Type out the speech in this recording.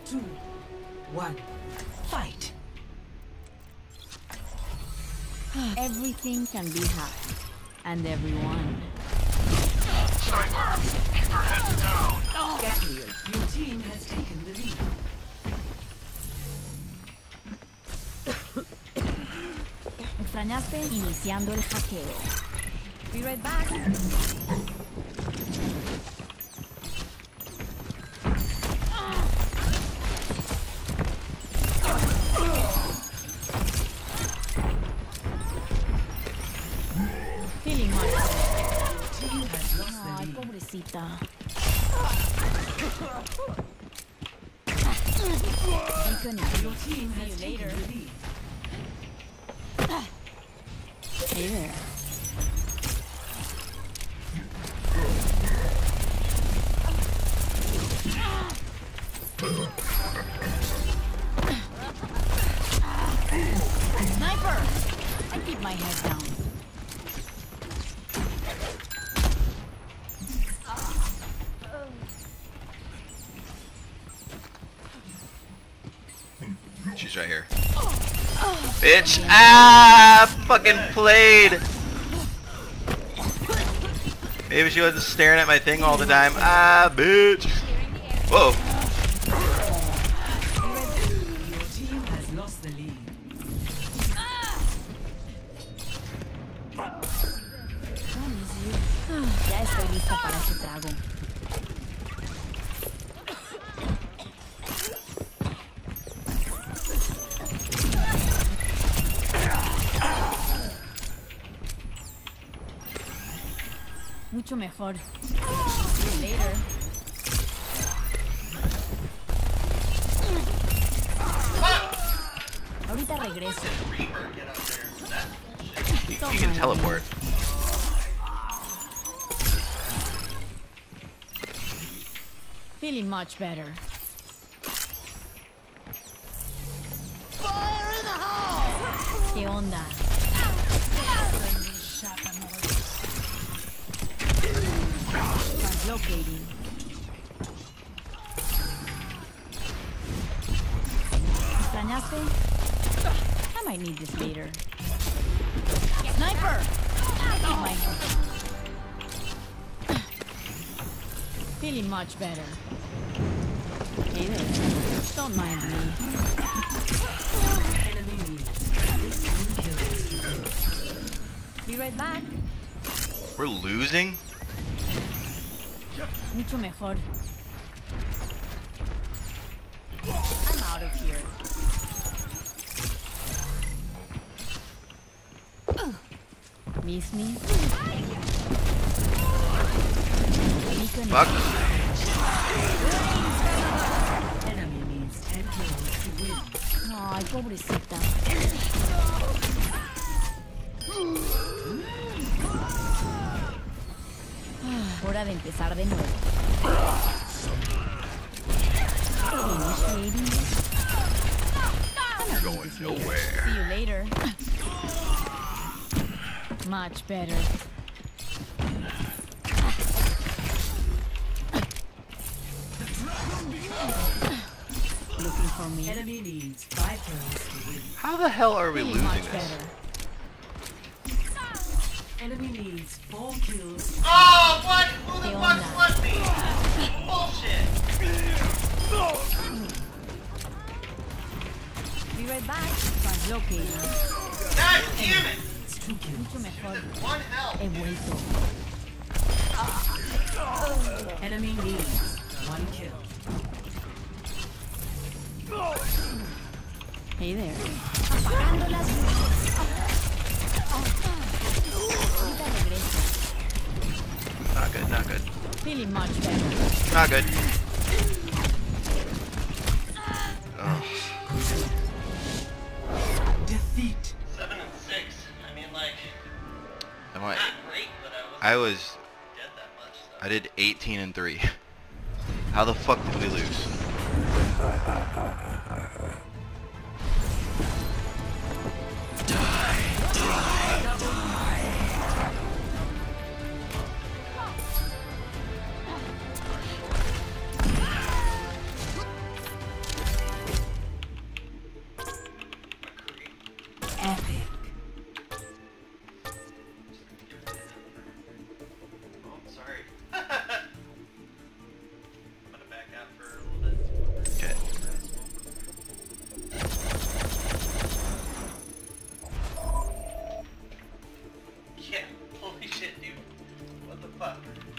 2, 1. Fight. Everything can be hacked. And everyone. Sniper! Keep your heads down! Get clear. Your team has taken the lead. ¿Extrañaste? Iniciando el hackeo. Be right back. Feeling much better. Team has lost the Ay, lead. pobrecita. Beacon is Your team has See you taken later. the lead. Hey there. Sniper! I keep my head down. She's right here. Bitch! Ah! Fucking played! Maybe she wasn't staring at my thing all the time. Ah, bitch! Whoa! Your team has lost the lead. Ya estoy lista para ese trago. Mucho mejor. See you later. Ahorita regreso. You can teleport. Feeling much better. ¿Qué onda? Translocating. ¿Extrañaste? I might need this later. Sniper! Oh my God. Feeling much better. Hey there. Don't mind me. Enemy leads. 16 kills. Be right back. We're losing? Mucho mejor. I'm out of here. Miss me? Beacon Fuck. Enemy needs 10 kills to win. Ay, pobrecita. Hora de empezar de nuevo. Initiating. You're going nowhere. See you later. Much better. Looking for me. Enemy needs 5 kills to win. How the hell are we Feeling losing much this? better. Enemy needs 4 kills. Oh, what? Who the ¿Qué fuck onda? left me? Bullshit! Be right back. Translocating. God damn it! It's 2 kills. Mucho mejor. One health. He vuelto. Enemy needs 1 kill. Hey there. Apagando las luces. Ahorita regreso. Not good, not good. Feeling much better. Not good. Oh. Defeat. 7 and 6. I mean, like, Am I? not great, but I wasn't was. dead that much. So. I did 18 and 3. How the fuck did we lose? shit, dude. What the fuck?